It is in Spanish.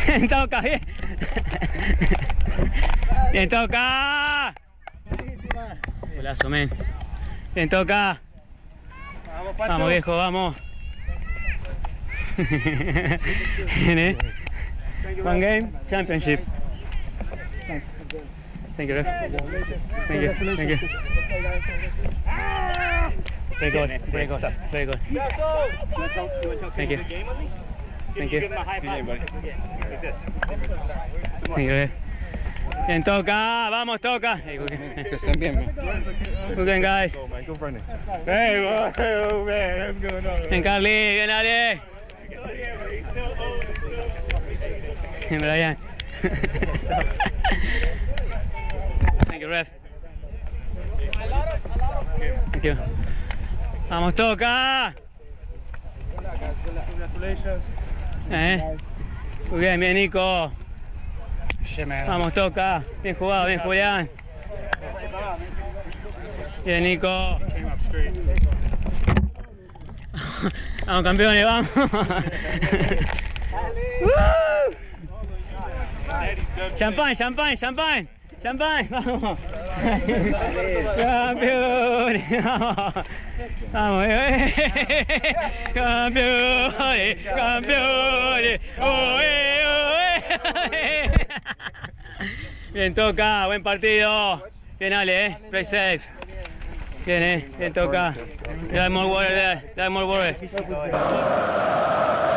Bien, Toca, bien. Bien, Toca. Golazo, men. Bien, Toca. Vamos, viejo, vamos. One game, championship. Thank you, ref. Thank you, thank you. Very good, very good, very good. Thank you. Thank you. Thank you, ref. Bien, Toca, vamos, Toca. Hey, Que estén bien, man. good game, guys. Hey, man, what's going on? Bien, Carly, bien, Ale. Bien, Brian. Thank you, ref. Thank you. Vamos, Toca. Congratulations. Muy bien, bien, Nico. Vamos, Toca. Bien jugado, bien, Julián. Bien, Nico. Vamos, campeones, vamos. Champán, champán, champán. Champán, vamos. Campeones, vamos. Vamos, campeones, campeones. Oe, oe. Bien, Toca, buen partido. Bien, Ale, play safe. Bien, bien, Toca. There are more water there. There are more water.